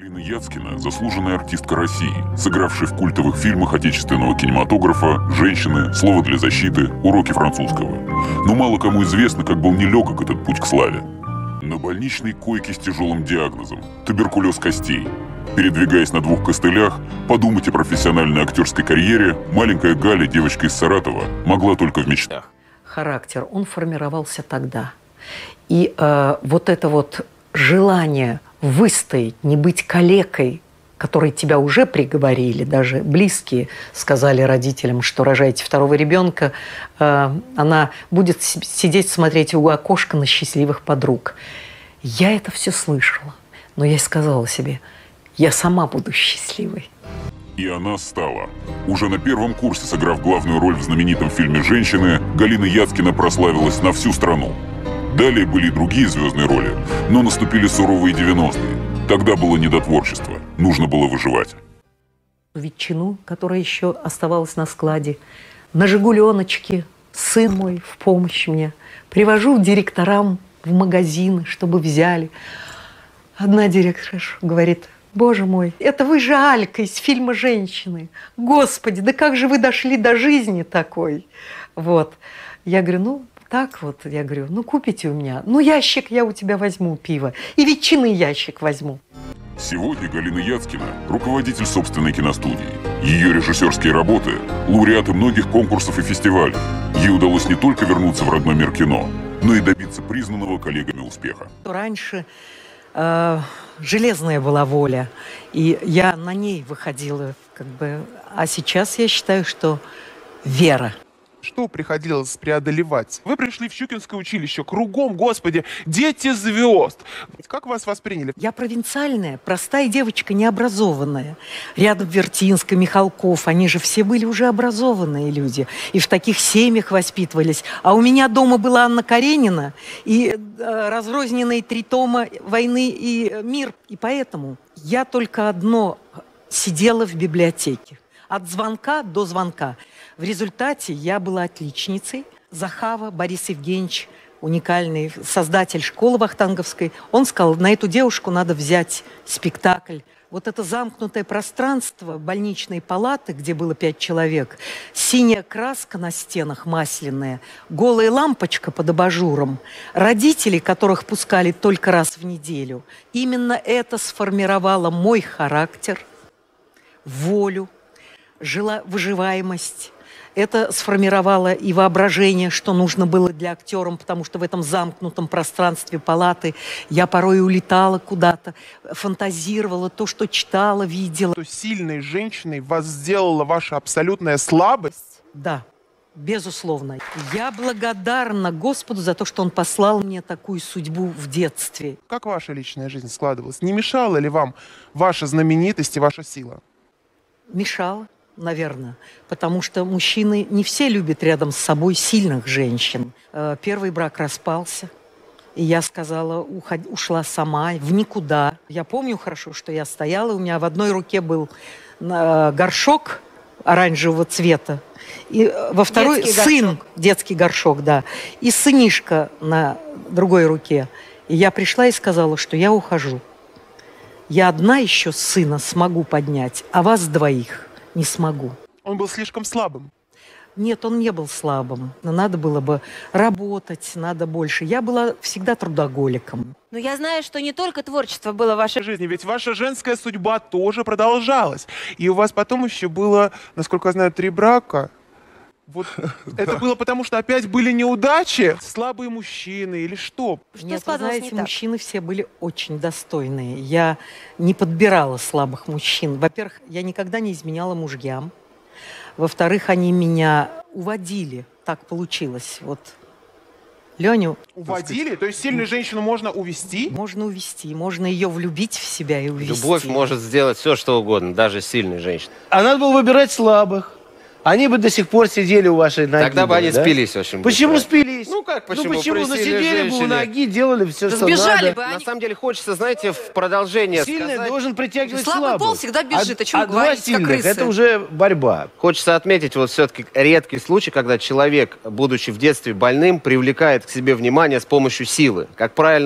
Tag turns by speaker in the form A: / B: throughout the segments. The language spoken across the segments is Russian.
A: Галина Яцкина – заслуженная артистка России, сыгравшая в культовых фильмах отечественного кинематографа «Женщины», «Слово для защиты», «Уроки французского». Но мало кому известно, как был нелегок этот путь к славе. На больничной койке с тяжелым диагнозом – туберкулез костей. Передвигаясь на двух костылях, подумать о профессиональной актерской карьере маленькая Галя, девочка из Саратова, могла только в мечтах.
B: Характер, он формировался тогда. И вот это вот желание выстоять, не быть калекой, которой тебя уже приговорили, даже близкие сказали родителям, что рожаете второго ребенка, она будет сидеть, смотреть у окошка на счастливых подруг. Я это все слышала, но я сказала себе, я сама буду счастливой.
A: И она стала. Уже на первом курсе, сыграв главную роль в знаменитом фильме «Женщины», Галина Яцкина прославилась на всю страну. Далее были и другие звездные роли, но наступили суровые 90-е. Тогда было не до творчества, нужно было выживать.
B: Ветчину, которая еще оставалась на складе, на «Жигуленочке», сын мой в помощь мне. Привожу директорам в магазин, чтобы взяли. Одна директорша говорит: «Боже мой, это вы же Алька из фильма «Женщины». Господи, да как же вы дошли до жизни такой?» Вот. Я говорю, ну, так вот, я говорю, ну, купите у меня. Ну, ящик я у тебя возьму пива. И ветчины ящик возьму.
A: Сегодня Галина Яцкина – руководитель собственной киностудии. Ее режиссерские работы – лауреаты многих конкурсов и фестивалей. Ей удалось не только вернуться в родной мир кино, но и добиться признанного коллегами успеха.
B: Раньше железная была воля, и я на ней выходила, как бы. А сейчас я считаю, что вера.
C: Что приходилось преодолевать? Вы пришли в Щукинское училище, кругом, господи, дети звезд. Как вас восприняли?
B: Я провинциальная, простая девочка, необразованная. Рядом Вертинская, Михалков, они же все были уже образованные люди. И в таких семьях воспитывались. А у меня дома была Анна Каренина и разрозненные 3 тома «Войны и мир». И поэтому я только одно сидела в библиотеке. От звонка до звонка. В результате я была отличницей. Захава Борис Евгеньевич, уникальный создатель школы вахтанговской, он сказал, на эту девушку надо взять спектакль. Вот это замкнутое пространство больничной палаты, где было 5 человек, синяя краска на стенах масляная, голая лампочка под абажуром, родители, которых пускали только раз в неделю. Именно это сформировало мой характер, волю, выживаемость. Это сформировало и воображение, что нужно было для актерам, потому что в этом замкнутом пространстве палаты я порой улетала куда-то, фантазировала то, что читала, видела.
C: То сильной женщиной вас сделала ваша абсолютная слабость?
B: Да, безусловно. Я благодарна Господу за то, что Он послал мне такую судьбу в детстве.
C: Как ваша личная жизнь складывалась? Не мешала ли вам ваша знаменитость и ваша сила?
B: Мешала. Наверное, потому что мужчины не все любят рядом с собой сильных женщин. Первый брак распался, и я сказала, ушла сама, в никуда. Я помню хорошо, что я стояла, у меня в одной руке был горшок оранжевого цвета, и во второй детский горшок, да, и сынишка на другой руке. И я пришла и сказала, что я ухожу. Я одна еще сына смогу поднять, а вас двоих не смогу.
C: Он был слишком слабым?
B: Нет, он не был слабым. Но надо было бы работать, надо больше. Я была всегда трудоголиком.
D: Но я знаю, что не только творчество было в вашей
C: жизни, ведь ваша женская судьба тоже продолжалась. И у вас потом еще было, насколько я знаю, 3 брака. Вот это было потому, что опять были неудачи? Слабые мужчины или что?
B: Нет, вы знаете, мужчины все были очень достойные. Я не подбирала слабых мужчин. Во-первых, я никогда не изменяла мужьям. Во-вторых, они меня уводили. Так получилось. Вот Леню...
C: Уводили? То есть сильную женщину можно увести?
B: Можно увести. Можно ее влюбить в себя и увести.
E: Любовь может сделать все, что угодно, даже сильной женщине.
F: А надо было выбирать слабых. Они бы до сих пор сидели у вашей ноги.
E: Тогда бы они спились очень быстро.
F: Почему спились?
E: Ну как, почему?
F: Ну почему? Ну сидели бы у ноги, делали все, что надо.
D: Бы они...
E: На самом деле хочется, знаете, в продолжение
F: Сильный
E: сказать...
F: должен притягивать
D: слабый пол всегда бежит, о чем
F: два сильных, это уже борьба.
E: Хочется отметить вот все-таки редкий случай, когда человек, будучи в детстве больным, привлекает к себе внимание с помощью силы. Как правильно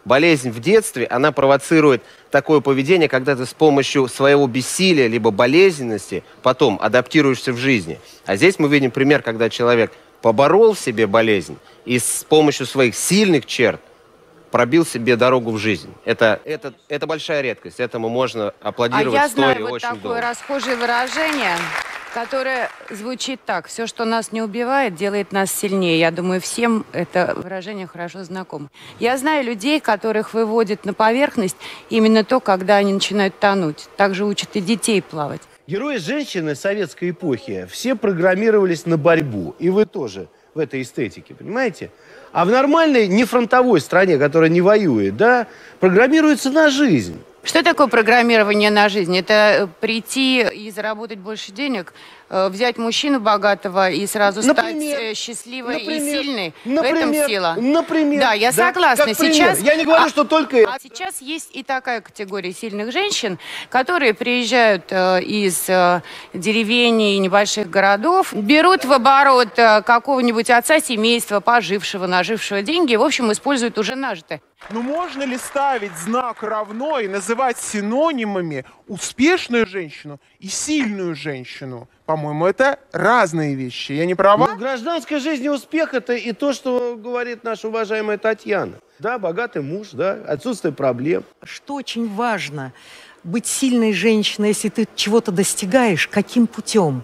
E: болезнь в детстве, она провоцирует такое поведение, когда ты с помощью своего бессилия либо болезненности потом адаптируешься в жизни. А здесь мы видим пример, когда человек поборол в себе болезнь и с помощью своих сильных черт пробил себе дорогу в жизнь. Это большая редкость. Этому можно аплодировать
G: я
E: стоя
G: знаю вот
E: очень
G: такое
E: долго.
G: расхожее выражение, которое звучит так: все, что нас не убивает, делает нас сильнее. Я думаю, всем это выражение хорошо знакомо. Я знаю людей, которых выводит на поверхность именно то, когда они начинают тонуть. Также учат и детей плавать.
F: Герои женщины советской эпохи все программировались на борьбу. И вы тоже в этой эстетике, понимаете? А в нормальной, не фронтовой стране, которая не воюет, да, программируется на жизнь.
G: Что такое программирование на жизнь? Это прийти и заработать больше денег, взять мужчину богатого и сразу стать счастливой и сильной. В этом сила.
F: Например.
G: Да, я согласна.
F: Сейчас, я не говорю, что только это.
G: А сейчас есть и такая категория сильных женщин, которые приезжают из деревень и небольших городов, берут в оборот какого-нибудь отца семейства, пожившего, нажившего деньги, в общем, используют уже нажитое.
C: Ну можно ли ставить знак равно и называть синонимами успешную женщину и сильную женщину? По-моему, это разные вещи. Я не права?
F: Ну, в гражданской жизни успех — это и то, что говорит наша уважаемая Татьяна. Да, богатый муж, да, отсутствие проблем.
B: Что очень важно, быть сильной женщиной, если ты чего-то достигаешь, каким путем?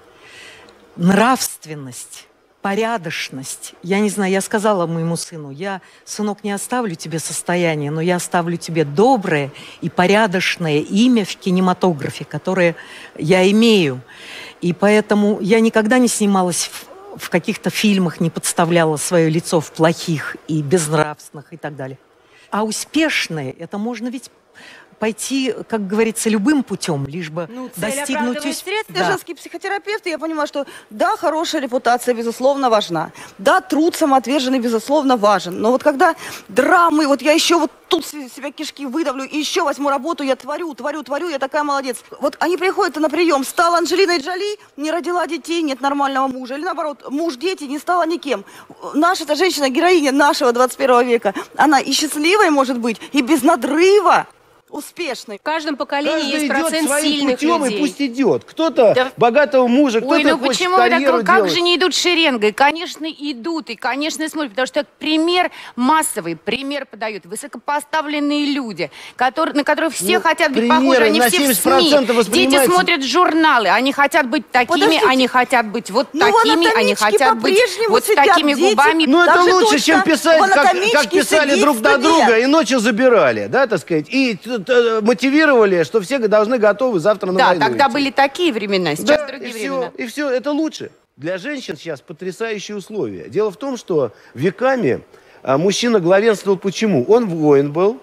B: Нравственность, порядочность. Я не знаю, я сказала моему сыну: я, сынок, не оставлю тебе состояние, но я оставлю тебе доброе и порядочное имя в кинематографе, которое я имею. И поэтому я никогда не снималась в каких-то фильмах, не подставляла свое лицо в плохих и безнравственных и так далее. А успешные, это можно ведь пойти, как говорится, любым путем, лишь бы достигнуть успеха.
H: Я женский психотерапевт, и я понимаю, что да, хорошая репутация, безусловно, важна. Да, труд самоотверженный, безусловно, важен. Но вот когда драмы, вот я еще вот тут себя кишки выдавлю, и еще возьму работу, я творю, я такая молодец. Вот они приходят на прием: стала Анджелиной Джоли, не родила детей, нет нормального мужа. Или наоборот, муж, дети, не стала никем. Наша-то женщина, героиня нашего 21 века, она и счастливой может быть, и без надрыва успешной.
D: В каждом поколении есть
F: идет
D: процент
F: своим
D: сильных
F: путем,
D: людей.
F: и пусть идет. Кто-то богатого мужа, кто-то
G: Ой, ну
F: хочет
G: почему вы
F: карьеру
G: так? Как
F: делать.
G: же не идут шеренгой? Конечно, идут и, конечно, смотрят, потому что пример массовый, пример подают высокопоставленные люди, на которых все хотят быть похожи, они все в СМИ. Дети смотрят журналы, они хотят быть такими, они хотят быть вот такими, они хотят быть вот с такими губами.
F: Ну это лучше, чем писать, как писали друг на друга и ночью забирали, да, так сказать, и мотивировали, что все должны готовы завтра на войну.
G: Да, тогда были такие времена, сейчас другие времена.
F: И все, это лучше. Для женщин сейчас потрясающие условия. Дело в том, что веками мужчина главенствовал. Почему? Он воин был.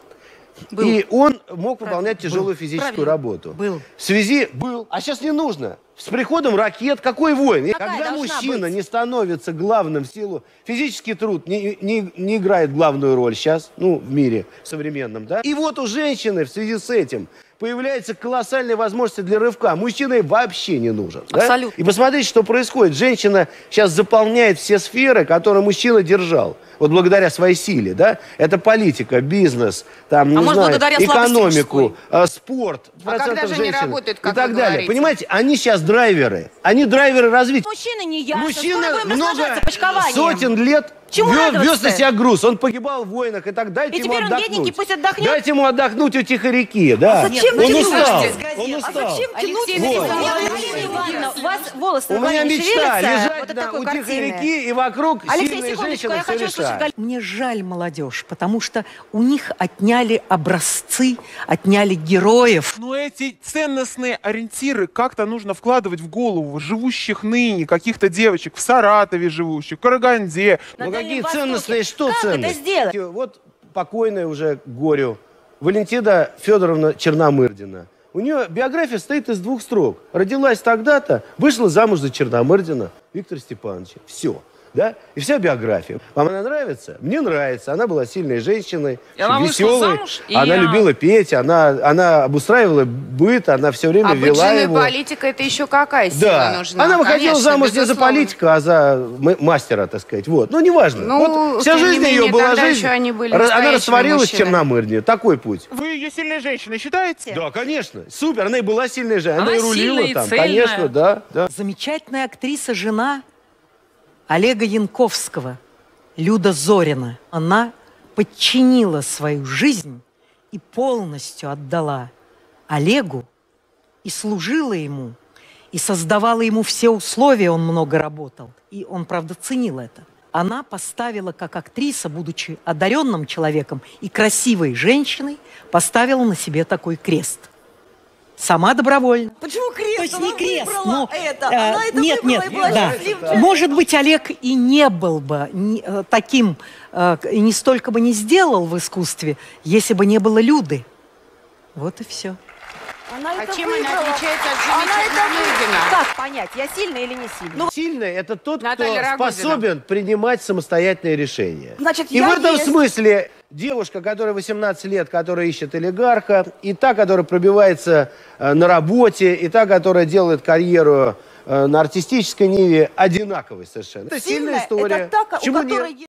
F: И он мог выполнять тяжелую физическую работу. В связи а сейчас не нужно. С приходом ракет, какой воин? Когда мужчина не становится главным в силу, физический труд не играет главную роль сейчас, ну, в мире современном, да? И вот у женщины в связи с этим появляется колоссальная возможность для рывка. Мужчина ей вообще не нужен.
D: Абсолютно.
F: Да? И посмотрите, что происходит. Женщина сейчас заполняет все сферы, которые мужчина держал. Вот благодаря своей силе, да? Это политика, бизнес, там, не знаю, экономику, спорт,
G: когда же не работают, как
F: и так
G: вы
F: далее.
G: говорите?
F: Понимаете, они сейчас драйверы. Они драйверы развития.
D: Мужчина не ясно.
F: Мужчина много сотен лет вез на себя груз. Он погибал в войнах и так далее.
D: И теперь он бедненький, пусть отдохнет.
F: Дайте ему отдохнуть у тихой реки, да.
H: Зачем
F: он
H: тянуть?
F: устал.
D: Алексей Ивановна, у вас волосы
F: У меня мечта лежать
D: вот
F: у тихой реки и вокруг сильные женщины все решают.
B: Мне жаль молодежь, потому что у них отняли образцы, отняли героев.
C: Но эти ценностные ориентиры как-то нужно вкладывать в голову живущих ныне, каких-то девочек в Саратове живущих, в Караганде.
F: Ну какие ценностные, что
D: Как
F: ценность?
D: это сделать?
F: Вот покойная уже горю Валентина Федоровна Черномырдина. У нее биография состоит из 2 строк. Родилась тогда-то, вышла замуж за Черномырдина Виктора Степановича. Все. Да? И вся биография. Вам она нравится? Мне нравится. Она была сильной женщиной,
I: она вышла
F: веселой.
I: замуж, и
F: Она любила петь, она обустраивала быт, она все время
G: быть
F: вела
G: женой
F: его.
G: политика, это еще какая сила
F: Да.
G: нужна?
F: Она выходила
G: Конечно,
F: замуж не за
G: безусловно.
F: политика, а за мастера, так сказать. Вот. Ну, неважно.
G: Ну,
F: Вот вся
G: тем не
F: жизнь ее
G: менее,
F: была
G: тогда
F: жизнь.
G: еще они были
F: Она
G: настоящими
F: растворилась
G: мужчинами.
F: черномырдне. Такой путь.
C: Вы ее сильной женщиной считаете?
F: Да, конечно. Супер. Она и была сильной женщиной. Она
I: Она
F: и рулила
I: сильная и
F: там.
I: цельная.
F: Конечно, да.
B: Замечательная актриса, жена Олега Янковского, Люда Зорина. Она подчинила свою жизнь и полностью отдала Олегу, и служила ему, и создавала ему все условия, он много работал. И он, правда, ценил это. Она поставила, как актриса, будучи одаренным человеком и красивой женщиной, поставила на себе такой крест. Сама добровольно.
H: Почему крест?
B: То есть
H: Она
B: не крест,
H: выбрала
B: но...
H: это. Она это
B: нет,
H: выбрала
B: нет,
H: и была
B: да.
H: счастливой.
B: Может быть, Олег и не был бы таким, и не столько бы не сделал в искусстве, если бы не было Люды. Вот и все.
H: Она
G: А
H: это
G: чем она
H: выбрала.
G: отличается от жены
H: Она это
G: Черномырдина?
D: Как понять, я сильная или не сильная?
F: Сильный – это тот,
G: Наталья
F: кто
G: Рогозина.
F: способен принимать самостоятельные решения.
H: Значит,
F: И
H: я
F: в этом
H: есть.
F: смысле девушка, которая 18 лет, которая ищет олигарха, и та, которая пробивается на работе, и та, которая делает карьеру на артистической ниве, одинаковые совершенно. Это сильная история.
H: Это та, у
F: Почему нет?
H: которой